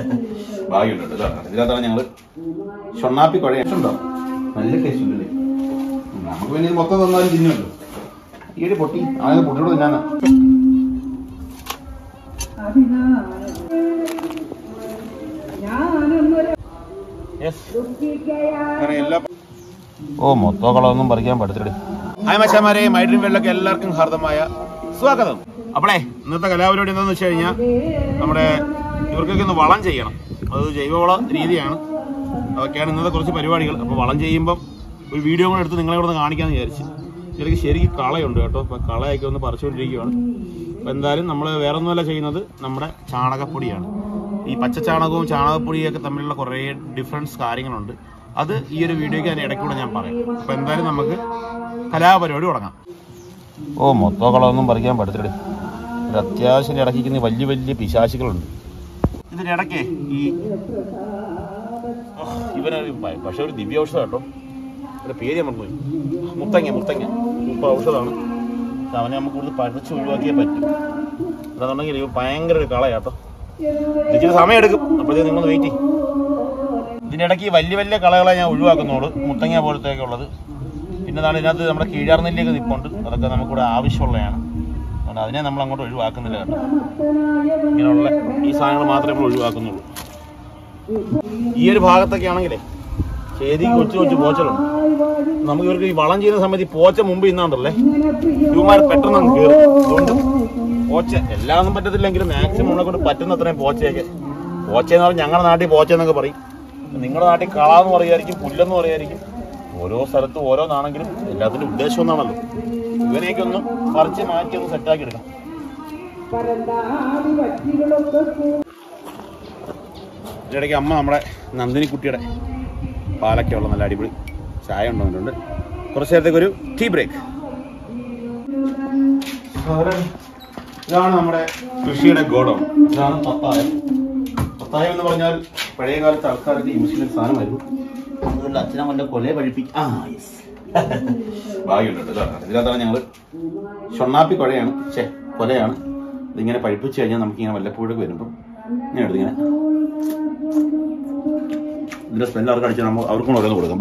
ഭാഗ്യമുണ്ട് കേട്ടോ. ഇതിനകത്താണ് ഞങ്ങൾ ഷൊണ്ണാപ്പി കുഴയുണ്ടോ, നല്ല ടേസ്റ്റ് ഉണ്ടല്ലേ. നമുക്ക് പിന്നെ മൊത്തം തന്നാലും തിന്നുമല്ലോ. ഈ ഒരു പൊട്ടി ആകെ പൊട്ടിയോട് തിന്നാനാ. ഓ മൊത്തം കളമൊന്നും പറിക്കാൻ പറ്റത്തില്ലേ. ഹായ് മച്ചാമാരെ, മൈ ഡ്രീം വേൾഡിലേക്ക് എല്ലാവർക്കും ഹാർദമായ സ്വാഗതം. അപ്പോളേ ഇന്നത്തെ കലാപരിപാടി എന്താണെന്ന് വെച്ച് കഴിഞ്ഞാൽ നമ്മുടെ ഇവർക്കൊക്കെ ഒന്ന് വളം ചെയ്യണം. അത് ജൈവവള രീതിയാണ്. അതൊക്കെയാണ് ഇന്നത്തെ കുറച്ച് പരിപാടികൾ. അപ്പോൾ വളം ചെയ്യുമ്പം ഒരു വീഡിയോ കൂടെ എടുത്ത് നിങ്ങളെ കൂടെ ഒന്ന് കാണിക്കാമെന്ന് വിചാരിച്ചു. ശരിക്കും കളയുണ്ട് കേട്ടോ. അപ്പോൾ കളയൊക്കെ ഒന്ന് പറിച്ചുകൊണ്ടിരിക്കുകയാണ്. അപ്പോൾ എന്തായാലും നമ്മൾ വേറെ ഒന്നുമല്ല ചെയ്യുന്നത്, നമ്മുടെ ചാണകപ്പൊടിയാണ്. ഈ പച്ച ചാണകവും ചാണകപ്പൊടിയൊക്കെ തമ്മിലുള്ള കുറേ ഡിഫറൻസ് കാര്യങ്ങളുണ്ട്. അത് ഈ ഒരു വീഡിയോയ്ക്ക് അതിന് ഇടയ്ക്കൂടെ ഞാൻ പറയും. അപ്പോൾ എന്തായാലും നമുക്ക് കലാപരിപാടി തുടങ്ങാം. ഓ മൊത്തം കളമൊന്നും പറിക്കാൻ പറ്റത്തില്ലേ. ഒരു അത്യാവശ്യം ഇടയ്ക്കുന്ന വലിയ വലിയ പിശാചികളുണ്ട് ഇതിനിടയ്ക്ക്. ഇവനൊരു പക്ഷെ ഒരു ദിവ്യ ഔഷധം കേട്ടോ. ഒരു പേര് നമുക്ക് പോയി മുത്തങ്ങ ഉപ്പ് ഔഷധമാണ്. അവനെ നമുക്ക് കൂടുതൽ പറിച്ച് ഒഴിവാക്കിയേ പറ്റും. അതാണെന്നുണ്ടെങ്കിൽ ഇവ ഭയങ്കര ഒരു കളയാട്ടോ. ഇച്ചിരി സമയം എടുക്കും. അപ്പോഴത്തേക്ക് നിങ്ങൾ വെയിറ്റ് ചെയ്യും. ഇതിനിടയ്ക്ക് വലിയ വലിയ കളകളെ ഞാൻ ഒഴിവാക്കുന്നുള്ളൂ, മുത്തങ്ങ പോലത്തെയൊക്കെ ഉള്ളത്. പിന്നെ ഇതിനകത്ത് നമ്മുടെ കീഴാർനെല്ലിയൊക്കെ നിൽപ്പുണ്ട്. അതൊക്കെ നമുക്കിവിടെ ആവശ്യമുള്ളതാണ്. അതുകൊണ്ട് അതിനെ നമ്മൾ അങ്ങോട്ട് ഒഴിവാക്കുന്നില്ല കേട്ടോ. ഇങ്ങനെയുള്ള ഈ സാധനങ്ങൾ മാത്രമേ നമ്മൾ ഒഴിവാക്കുന്നുള്ളൂ. ഈ ഒരു ഭാഗത്തൊക്കെ ആണെങ്കിലേ ശരിക്കും കൊച്ചു പോച്ചലുണ്ട്. നമുക്ക് ഇവർക്ക് ഈ വളം ചെയ്യുന്ന സമയത്ത് ഈ പോച്ച മുമ്പ് ഇന്നാണ്ടല്ലേ ഇവന്മാർ പെട്ടെന്ന് അങ്ങ് കയറും. അതുകൊണ്ട് പോച്ച എല്ലാമൊന്നും പറ്റത്തില്ലെങ്കിലും മാക്സിമം നമ്മളെ കൊണ്ട് പറ്റുന്ന അത്രയും പോച്ചയൊക്കെ. പോച്ചയെന്ന് പറഞ്ഞാൽ ഞങ്ങളുടെ നാട്ടിൽ പോച്ച എന്നൊക്കെ പറയും, നിങ്ങളുടെ നാട്ടിൽ കളാന്ന് പറയുമായിരിക്കും, പുല്ലെന്ന് പറയുമായിരിക്കും. ഓരോ സ്ഥലത്തും ഓരോന്നാണെങ്കിലും എല്ലാത്തിൻ്റെ ഉദ്ദേശം ഒന്നാണല്ലോ. ഇവനെയൊക്കെ ഒന്ന് പറിച്ച് മാറ്റി ഒന്ന് സെറ്റാക്കി എടുക്കണം. ഇതിനിടയ്ക്ക് അമ്മ നമ്മുടെ നന്ദിനി കുട്ടിയുടെ പാലൊക്കെയുള്ള നല്ല അടിപൊളി ചായ ഉണ്ടോന്നുണ്ട്. കുറച്ച് നേരത്തേക്ക് ഒരു ടീ ബ്രേക്ക്. ഇതാണ് നമ്മുടെ കൃഷിയുടെ ഗോഡൗൺ. ഇതാണ് പത്തായം. പത്തായം എന്ന് പറഞ്ഞാൽ പഴയ കാലത്ത് ആൾക്കാർക്ക് യൂസ് ചെയ്യുന്ന സാധനമായിരുന്നു. അതുകൊണ്ട് അച്ഛനെ വല്ല കൊലയെ പഴിപ്പിക്കും. ഭാഗ്യമുണ്ട് കേട്ടോ. ഇതിനകത്താണ് ഞങ്ങൾ ഷൊണ്ണാപ്പി കൊലയാണ്. ഇതിങ്ങനെ പഴിപ്പിച്ച് കഴിഞ്ഞാൽ നമുക്കിങ്ങനെ വല്ലപ്പോഴൊക്കെ വരുമ്പം ഇങ്ങനെ എടുത്തിങ്ങനെ ഇതിന്റെ സ്മെല്ല് അവർക്ക് അടിച്ചാൽ നമ്മൾ അവർക്കും ഓരോന്ന് കൊടുക്കാം.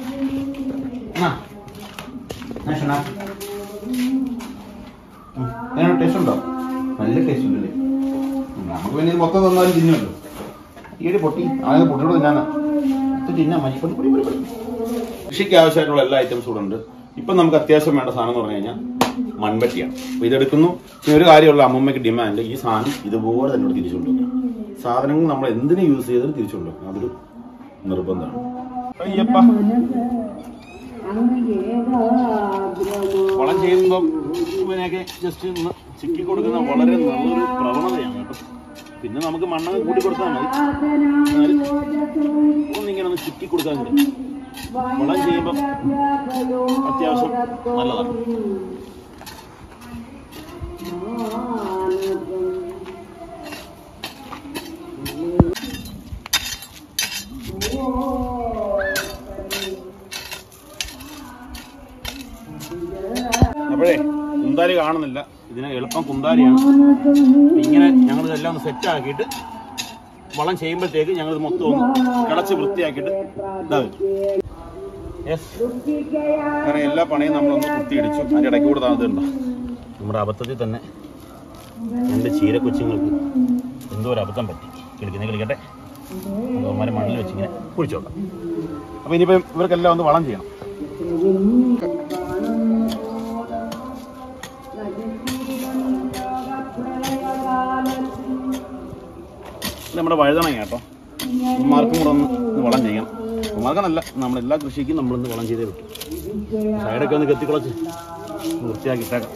അങ്ങനെ ടേസ്റ്റ് ഉണ്ടോ, നല്ല ടേസ്റ്റ് ഉണ്ടല്ലേ. നമുക്ക് പിന്നെ മൊത്തം തന്നാലും തിന്നുമല്ലോ. ഈ ഒരു പൊട്ടി ആകെ പൊട്ടിയോട് തിന്നാനാ. തിന്നാൻ മഞ്ഞപ്പൊടി കൃഷിക്ക് ആവശ്യമായിട്ടുള്ള എല്ലാ ഐറ്റംസും കൂടെ ഉണ്ട്. ഇപ്പം നമുക്ക് അത്യാവശ്യം വേണ്ട സാധനം എന്ന് പറഞ്ഞു കഴിഞ്ഞാൽ മൺവെട്ടിയാണ്. അപ്പോൾ ഇതെടുക്കുന്നു. പിന്നെ ഒരു കാര്യമുള്ള അമ്മമ്മയ്ക്ക് ഡിമാൻഡ് ഈ സാധനം ഇതുപോലെ തന്നെ തിരിച്ചുകൊണ്ടുവരണം. സാധനങ്ങൾ നമ്മൾ എന്തിനു യൂസ് ചെയ്താലും തിരിച്ചുകൊണ്ടുവരണം. അതൊരു നിർബന്ധമാണ്. വളം ചെയ്യുമ്പം ഇവനെയൊക്കെ ജസ്റ്റ് ഒന്ന് ചിക്കി കൊടുക്കുന്ന വളരെ നല്ലൊരു പ്രവണതയാണ് കേട്ടോ. പിന്നെ നമുക്ക് മണ്ണൊക്കെ കൂട്ടി കൊടുത്താൽ മതി. ഒന്നിങ്ങനെ ഒന്ന് ചിക്കി കൊടുക്കാൻ കൂടി വളം ചെയ്യുമ്പം അത്യാവശ്യം നല്ലതാണ്. അപ്പോഴേ കുന്താരി കാണുന്നില്ല. ഇതിന് എളുപ്പം കുന്താരിയാണ്. ഇങ്ങനെ ഞങ്ങൾ ഇതെല്ലാം ഒന്ന് സെറ്റ് ആക്കിയിട്ട് വളം ചെയ്യുമ്പോഴത്തേക്ക് ഞങ്ങൾ മൊത്തം ഒന്ന് കിളച്ച് വൃത്തിയാക്കിയിട്ട് ഇതാവും. അങ്ങനെ എല്ലാ പണിയും നമ്മളൊന്ന് കുത്തിയിടിച്ചു. അതിൻ്റെ ഇടയ്ക്ക് കൂടെ താഴ്ന്നുണ്ടോ നമ്മുടെ അബദ്ധത്തിൽ തന്നെ എൻ്റെ ചീരക്കൊച്ചുങ്ങൾക്ക് എന്തോ ഒരു അബദ്ധം പറ്റി. കളിക്കട്ടെ. അവന്മാരെ മണ്ണിൽ വെച്ചിങ്ങനെ കുഴിച്ചു നോക്കാം. അപ്പോൾ ഇനിയിപ്പം ഇവർക്കെല്ലാം ഒന്ന് വളം ചെയ്യണം. നമ്മുടെ വഴുതണങ്ങ കേട്ടോ. ഉമ്മാർക്കും കൂടെ ഒന്ന് വളം ചെയ്യണം. ഉമ്മാർക്കെന്നല്ല, നമ്മളെല്ലാ കൃഷിക്കും നമ്മളൊന്ന് വളം ചെയ്തേ പറ്റും. സൈഡൊക്കെ ഒന്ന് കെത്തിക്കുളച്ച് വൃത്തിയാക്കി ഇട്ടേക്കാം.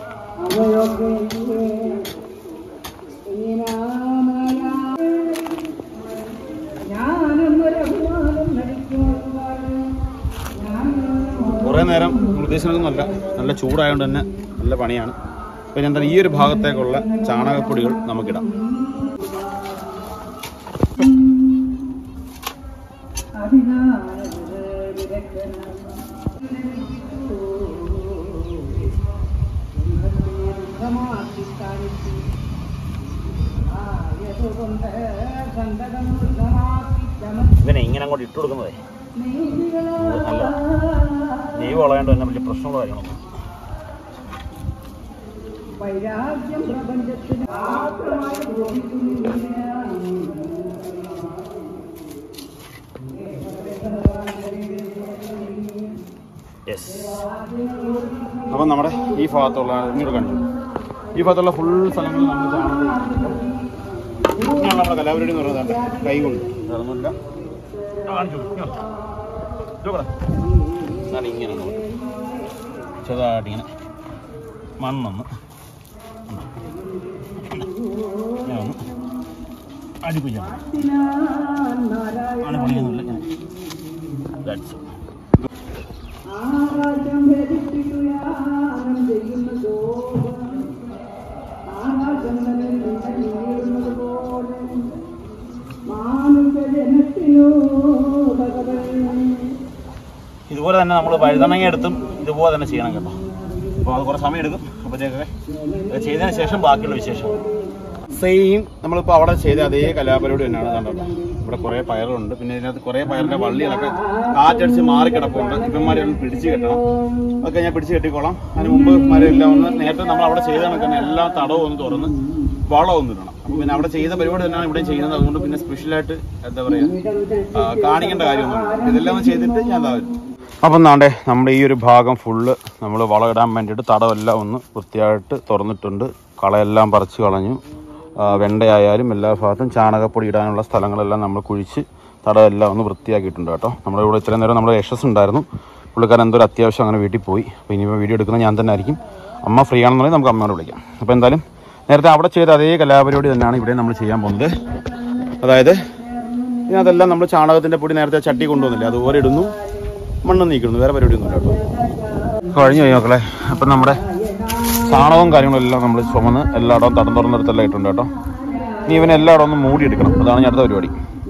കുറേ നേരം ഉദ്ദേശിക്കുന്നൊന്നുമല്ല, നല്ല ചൂടായതുകൊണ്ട് തന്നെ നല്ല പണിയാണ്. പിന്നെ എന്താ ഈ ഒരു ഭാഗത്തേക്കുള്ള ചാണകപ്പൊടികൾ നമുക്കിടാം. ഇവനെ ഇങ്ങനെ അങ്ങോട്ട് ഇട്ട് കൊടുക്കുന്നതേ നല്ല നെയ്വ് വളയേണ്ട തന്നെ വലിയ പ്രശ്നമുള്ള കാര്യങ്ങളൊന്നും. യെസ്. അപ്പം നമ്മുടെ ഈ ഭാഗത്തുള്ള ഇങ്ങോട്ട് കാണിച്ചു, ഈ ഭാഗത്തുള്ള ഫുൾ സ്ഥലങ്ങൾ നമ്മൾ കാണുന്നത് ഇങ്ങനെയാണ് നമ്മുടെ കലാപരിപാടി എന്ന് പറയുന്നത്. കൈ കൊണ്ട് അതൊന്നുമില്ല കാണിച്ചു എന്നാണ് ഇങ്ങനെ ചെറുതായിട്ടിങ്ങനെ മണ്ണൊന്ന് ഞാൻ ഒന്ന് അടിപ്പിച്ചാണ് ആണ് പൊളിയൊന്നുമില്ല ഞാൻ ഇതുപോലെ തന്നെ നമ്മൾ വഴുതണങ്ങ എടുത്തും ഇതുപോലെ തന്നെ ചെയ്യണം കേട്ടോ. അപ്പോൾ അത് കുറേ സമയം എടുക്കും. അപ്പോഴത്തേക്കൊക്കെ ചെയ്തതിന് ശേഷം ബാക്കിയുള്ള വിശേഷം സെയിം നമ്മളിപ്പോൾ അവിടെ ചെയ്ത അതേ കലാപരിപാടി തന്നെയാണ് കണ്ടത്. ഇവിടെ കുറേ പയറുണ്ട്, പിന്നെ ഇതിനകത്ത് കുറേ പയറിൻ്റെ വള്ളികളൊക്കെ കാറ്റടിച്ച് മാറിക്കിടപ്പുണ്ട്. ഇവന്മാരെല്ലാം പിടിച്ച് കെട്ടണം. അതൊക്കെ ഞാൻ പിടിച്ച് കെട്ടിക്കോളാം. അതിന് മുമ്പ് മരമെല്ലാം ഒന്ന് നേരത്തെ നമ്മൾ അവിടെ ചെയ്ത കണക്ക് എല്ലാ തടവും ഒന്ന് തുറന്ന് വളമൊന്നും ഇടണം. അപ്പോൾ പിന്നെ അവിടെ ചെയ്ത പരിപാടി തന്നെയാണ് ഇവിടെ ചെയ്യുന്നത്. അതുകൊണ്ട് പിന്നെ സ്പെഷ്യലായിട്ട് എന്താ പറയുക കാണിക്കേണ്ട കാര്യമൊന്നുമില്ല. ഇതെല്ലാം ചെയ്തിട്ട് ഞാൻ വരും. അപ്പം നാണ്ടേ നമ്മുടെ ഈ ഒരു ഭാഗം ഫുള്ള് നമ്മൾ വളമിടാൻ വേണ്ടിയിട്ട് തടമെല്ലാം ഒന്ന് വൃത്തിയായിട്ട് തുറന്നിട്ടുണ്ട്. കളയെല്ലാം പറിച്ച് കളഞ്ഞു. വെണ്ടയായാലും എല്ലാ ഭാഗത്തും ചാണകപ്പൊടി ഇടാനുള്ള സ്ഥലങ്ങളെല്ലാം നമ്മൾ കുഴിച്ച് തടമെല്ലാം ഒന്ന് വൃത്തിയാക്കിയിട്ടുണ്ട് കേട്ടോ. നമ്മുടെ ഇവിടെ ഇത്രയും നേരം നമ്മുടെ യശസ് ഉണ്ടായിരുന്നു. പുള്ളിക്കാരൻ എന്തോ ഒരു അത്യാവശ്യം അങ്ങനെ വീട്ടിൽ പോയി. അപ്പോൾ ഇനിയിപ്പോൾ വീഡിയോ എടുക്കുന്നത് ഞാൻ തന്നെ ആയിരിക്കും. അമ്മ ഫ്രീ ആണെന്നുണ്ടെങ്കിൽ നമുക്ക് അമ്മയോട് വിളിക്കാം. അപ്പോൾ എന്തായാലും നേരത്തെ അവിടെ ചെയ്ത അതേ കലാപരിപാടി തന്നെയാണ് ഇവിടെ നമ്മൾ ചെയ്യാൻ പോകുന്നത്. അതായത് ഇതിനകത്തെല്ലാം നമ്മൾ ചാണകത്തിൻ്റെ പൊടി നേരത്തെ ചട്ടി കൊണ്ടുവന്നില്ലേ, അതുപോലെ ഇടുന്നു, മണ്ണ് നീക്കുന്നു, വേറെ പരിപാടിയൊന്നുമില്ല കേട്ടോ. കഴിഞ്ഞു പോയി മക്കളെ. അപ്പം നമ്മുടെ ചാണകവും കാര്യങ്ങളെല്ലാം നമ്മൾ ചുമന്ന് എല്ലായിടവും തടം തുറന്നിടത്തെല്ലാം ഇട്ടുണ്ട് കേട്ടോ. ഇനി ഇവനെ എല്ലായിടവും ഒന്ന് മൂടിയെടുക്കണം. അതാണ് ഞാൻ അടുത്ത പരിപാടി.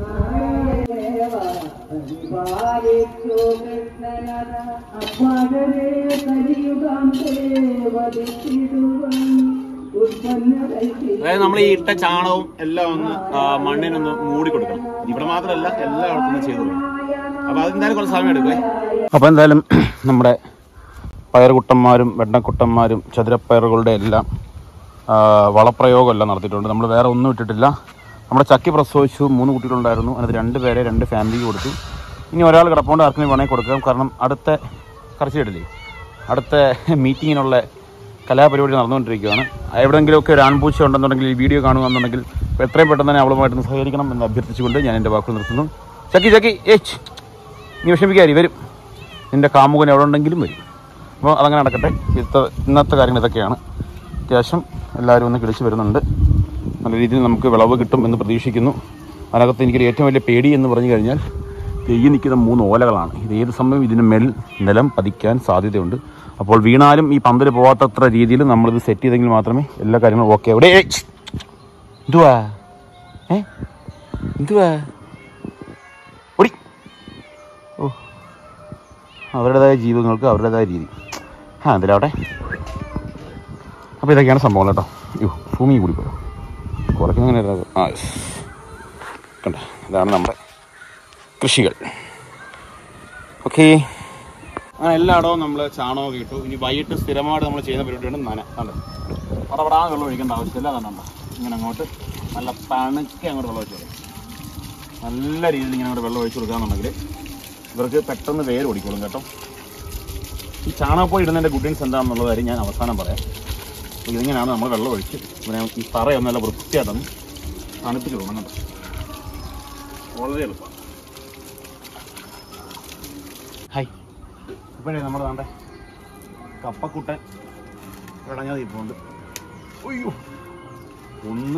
അതായത് നമ്മൾ ഈ ഇട്ട ചാണകവും എല്ലാം ഒന്ന് മണ്ണിനൊന്ന് മൂടി കൊടുക്കണം. ഇവിടെ മാത്രമല്ല എല്ലായിടത്തും ഒന്ന് ചെയ്തു കൊടുക്കണം. അപ്പോൾ അതെന്തായാലും കുറച്ച് സമയം എടുക്കുമേ. അപ്പോൾ എന്തായാലും നമ്മുടെ പയറുകുട്ടന്മാരും വെണ്ണക്കുട്ടന്മാരും ചതുരപ്പയറുകളുടെ എല്ലാം വളപ്രയോഗമെല്ലാം നടത്തിയിട്ടുണ്ട്. നമ്മൾ വേറെ ഒന്നും ഇട്ടിട്ടില്ല. നമ്മുടെ ചക്കി പ്രസവിച്ചു 3 കുട്ടികളുണ്ടായിരുന്നു. അതിനകത്ത് 2 പേരെ 2 ഫാമിലിക്ക് കൊടുത്തു. ഇനി ഒരാൾ കിടപ്പുണ്ട്, ആർക്കും വേണമെങ്കിൽ കൊടുക്കാം. കാരണം അടുത്ത കറച്ചിട്ടില്ലേ, അടുത്ത മീറ്റിങ്ങിനുള്ള കലാപരിപാടി നടന്നുകൊണ്ടിരിക്കുകയാണ്. എവിടെയെങ്കിലുമൊക്കെ ഒരു ആൺപൂച്ച ഉണ്ടെന്നുണ്ടെങ്കിൽ ഈ വീഡിയോ കാണുകയെന്നുണ്ടെങ്കിൽ എത്രയും പെട്ടെന്ന് തന്നെ അവളുമായിട്ടൊന്ന് സഹകരിക്കണം എന്ന് അഭ്യർത്ഥിച്ചുകൊണ്ട് ഞാൻ എൻ്റെ വാക്കുകൾ നിർത്തുന്നു. ചക്കി നീ വിഷമിക്കാരി വരും, നിൻ്റെ കാമുകൻ എവിടെ ഉണ്ടെങ്കിലും വരും. അപ്പോൾ അതങ്ങനെ നടക്കട്ടെ. ഇന്നത്തെ കാര്യങ്ങൾ ഇതൊക്കെയാണ്. അത്യാവശ്യം എല്ലാവരും ഒന്ന് കിളിച്ച് വരുന്നുണ്ട്. നല്ല രീതിയിൽ നമുക്ക് വിളവ് കിട്ടും എന്ന് പ്രതീക്ഷിക്കുന്നു. അതിനകത്ത് എനിക്കൊരു ഏറ്റവും വലിയ പേടി എന്ന് പറഞ്ഞു കഴിഞ്ഞാൽ ഈ നിൽക്കുന്ന 3 ഓലകളാണ്. ഇത് ഏത് സമയം ഇതിന് മേൽ നിലം പതിക്കാൻ സാധ്യതയുണ്ട്. അപ്പോൾ വീണാലും ഈ പന്തൽ പോകാത്തത്ര രീതിയിൽ നമ്മളിത് സെറ്റ് ചെയ്തെങ്കിൽ മാത്രമേ എല്ലാ കാര്യങ്ങളും ഓക്കെ. എവിടെ എന്തുവാ ഓടി ഓ അവരുടേതായ ജീവിതങ്ങൾക്ക് അവരുടേതായ രീതി. എന്തിലാവട്ടെ. അപ്പോൾ ഇതൊക്കെയാണ് സംഭവം കേട്ടോ. ഭൂമി കൂടി പോയോ കുറയ്ക്കുന്ന അങ്ങനെ കണ്ട. ഇതാണ് നമ്മുടെ കൃഷികൾ. ഓക്കെ, അങ്ങനെ എല്ലായിടവും നമ്മൾ ചാണകമൊക്കെ ഇട്ടു. ഇനി വൈകിട്ട് സ്ഥിരമായിട്ട് നമ്മൾ ചെയ്യുന്ന പരിപാടിയാണ് നന. അതെ, പടപടാതെ വെള്ളം ഒഴിക്കേണ്ട ആവശ്യമില്ല. അതുകൊണ്ടോ ഇങ്ങനെ അങ്ങോട്ട് നല്ല തണുക്കി അങ്ങോട്ട് വെള്ളം ഒഴിച്ചു കൊടുക്കും. നല്ല രീതിയിൽ ഇങ്ങനെ അങ്ങോട്ട് വെള്ളം ഒഴിച്ചു കൊടുക്കുകയാണെന്നുണ്ടെങ്കിൽ ഇവർക്ക് പെട്ടെന്ന് വേര് ഓടിക്കോളും കേട്ടോ. ഈ ചാണകപ്പൊടി ഇടുന്നതിൻ്റെ ഗുഡ്നസ് എന്താണെന്നുള്ള കാര്യം ഞാൻ അവസാനം പറയാം. അപ്പോൾ ഇതിങ്ങനെയാണ് നമ്മൾ വെള്ളം ഒഴിച്ച് ഇങ്ങനെ ഈ തറയൊന്നും നല്ല വൃത്തിയായിട്ടൊന്ന് തണുപ്പിച്ച് കൊടുക്കണം കേട്ടോ. വളരെ എളുപ്പമാണ്. ഹായ്, ഇപ്പോഴേ നമ്മുടെ നാട്ടെ കപ്പക്കുട്ടൻ ഇടഞ്ഞത് ഇപ്പോണ്ട്. അയ്യോ, 1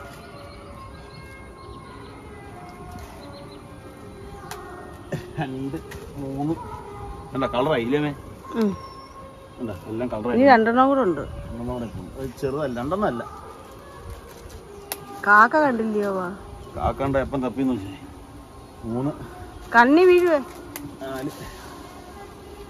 2 3 എന്താ കളറായില്ലേ? എന്താ എല്ലാം കളറായി. 2 കൂടെ ഉണ്ട്. ചെറുതല്ല, 2 അല്ല. കാക്ക കണ്ടില്ലയോ? കാക്കണ്ട എപ്പം തപ്പിന്ന് വെച്ചേ. 3 കണ്ണി വീഴുവേ. 4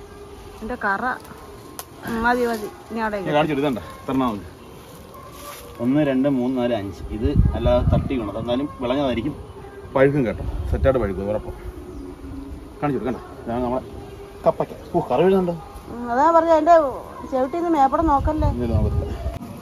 എന്റെ കറ മതി. ഇനി അവിടെ കാണിച്ചെടുക്കണ്ട. എത്രണ്ണാ മതി? 1 2 3 4 5 ഇത് അല്ലാതെ തട്ടി വീണത്, എന്നാലും വിളഞ്ഞതായിരിക്കും. പഴുക്കും കേട്ടോ, സെറ്റായിട്ട് പഴുക്കും ഉറപ്പം. കാണിച്ചു കൊടുക്കണ്ട, ഇതാണ് നമ്മളെ കപ്പയ്ക്ക. കറി വീഴുന്നുണ്ടോ? അതാ പറഞ്ഞ അതിന്റെ ചെവിട്ടിന്ന് മേപ്പടം നോക്കല്ലേ. നോക്കത്തില്ല.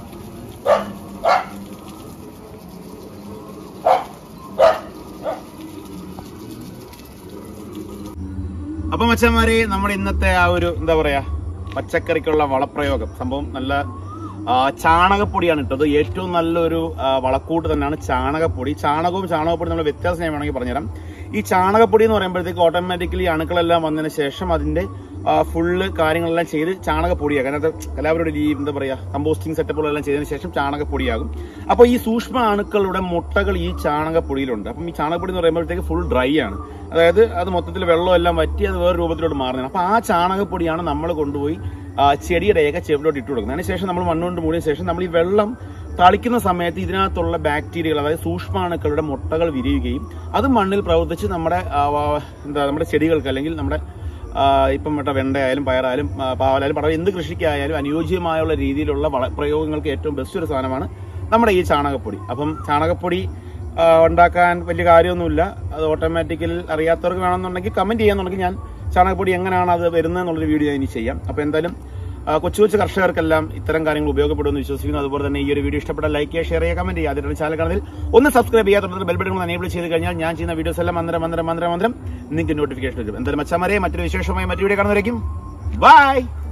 അപ്പൊ മച്ചന്മാരെ, നമ്മുടെ ഇന്നത്തെ ആ ഒരു എന്താ പറയാ പച്ചക്കറിക്കുള്ള വളപ്രയോഗം സംഭവം നല്ല ചാണകപ്പൊടിയാണ് ഇട്ടത്. ഏറ്റവും നല്ലൊരു വളക്കൂട്ട് തന്നെയാണ് ചാണകപ്പൊടി. ചാണകപ്പൊടി നമ്മൾ വ്യത്യാസം ഞാൻ വേണമെങ്കിൽ പറഞ്ഞുതരാം. ഈ ചാണകപ്പൊടി എന്ന് പറയുമ്പോഴത്തേക്ക് ഓട്ടോമാറ്റിക്കലി അണുക്കളെല്ലാം വന്നതിന് ശേഷം അതിന്റെ ഫുള്ള് കാര്യങ്ങളെല്ലാം ചെയ്ത് ചാണകപ്പൊടിയാകും. അതിനകത്ത് എല്ലാവരുടെ ഈ എന്താ പറയുക കമ്പോസ്റ്റിംഗ് സെറ്റപ്പുകളെല്ലാം ചെയ്തതിന് ശേഷം ചാണകപ്പൊടിയാകും. അപ്പോൾ ഈ സൂക്ഷ്മ അണുക്കളുടെ മുട്ടകൾ ഈ ചാണകപ്പൊടിയിലുണ്ട്. അപ്പം ഈ ചാണകപ്പൊടി എന്ന് പറയുമ്പോഴത്തേക്ക് ഫുൾ ഡ്രൈ ആണ്, അതായത് അത് മൊത്തത്തിൽ വെള്ളമെല്ലാം വറ്റി അത് വേറെ രൂപത്തിലോട്ട് മാറുന്നതാണ്. അപ്പോൾ ആ ചാണകപ്പൊടിയാണ് നമ്മൾ കൊണ്ടുപോയി ചെടിയുടെയൊക്കെ ചെവിലോട്ട് ഇട്ട് കൊടുക്കുന്നത്. അതിനുശേഷം നമ്മൾ മണ്ണുകൊണ്ട് മൂടിയ ശേഷം നമ്മൾ ഈ വെള്ളം തളിക്കുന്ന സമയത്ത് ഇതിനകത്തുള്ള ബാക്ടീരിയകൾ, അതായത് സൂക്ഷ്മാണുക്കളുടെ മുട്ടകൾ വിരിയുകയും അത് മണ്ണിൽ പ്രവർത്തിച്ച് നമ്മുടെ നമ്മുടെ ചെടികൾക്ക് അല്ലെങ്കിൽ നമ്മുടെ ഇപ്പം വെണ്ടയായാലും പയറായാലും പാവലായാലും പടവ എന്ത് കൃഷിക്കായാലും അനുയോജ്യമായുള്ള രീതിയിലുള്ള പ്രയോഗങ്ങൾക്ക് ഏറ്റവും ബെസ്റ്റ് ഒരു സാധനമാണ് നമ്മുടെ ഈ ചാണകപ്പൊടി. അപ്പം ചാണകപ്പൊടി ഉണ്ടാക്കാൻ വലിയ കാര്യമൊന്നുമില്ല. അത് ഓട്ടോമാറ്റിക്കൽ അറിയാത്തവർക്ക് വേണമെന്നുണ്ടെങ്കിൽ കമന്റ് ചെയ്യാന്നുണ്ടെങ്കിൽ ഞാൻ ചാണകപ്പൊടി എങ്ങനെയാണ് അത് വരുന്നത് എന്നുള്ളൊരു വീഡിയോ ഇനി ചെയ്യാം. അപ്പോൾ എന്തായാലും കൊച്ചു കൊച്ചു കർഷകർക്കെല്ലാം ഇത്തരം കാര്യങ്ങൾ ഉപയോഗപ്പെടുമെന്ന് വിശ്വസിക്കുന്നു. അതുപോലെ തന്നെ ഈ ഒരു വീഡിയോ ഇഷ്ടപ്പെട്ട ലൈക്ക് ചെയ്യുക, ഷെയർ ചെയ്യുക, കമന്റ് ചെയ്യുക. അതിന്റെ ചാനൽ കാണുന്നതിൽ ഒന്ന് സബ്സ്ക്രൈബ് ചെയ്യുക, തുടർന്ന് ബെൽ ബട്ടൺ എനേബിൾ ചെയ്ത് കഴിഞ്ഞാൽ ഞാൻ ചെയ്യുന്ന വീഡിയോസ് എല്ലാം മന്ത്രം നിങ്ങൾക്ക് നോട്ടിഫിക്കേഷൻ വരും. എന്തായാലും മച്ചന്മാരെ, മറ്റൊരു വിശേഷമായി മറ്റു വീഡിയോ കാണുന്നവരേക്കും ബൈ.